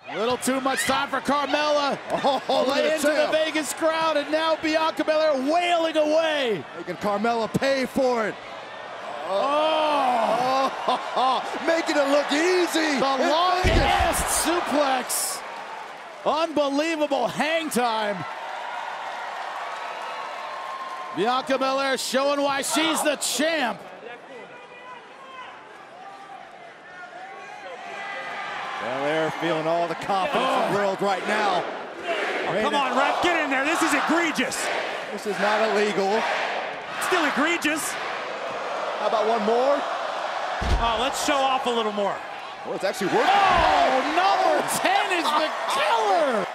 A little too much time for Carmella. Lay into the Vegas crowd, and now Bianca Belair wailing away. Making Carmella pay for it. Making it look easy. The longest suplex. Unbelievable hang time. Bianca Belair showing why she's the champ. Belair feeling all the confidence in the world right now. Come on, ref, get in there. This is egregious. This is not illegal. Still egregious. How about one more? Oh, let's show off a little more. Oh, it's actually working. Oh, number 10 is the killer.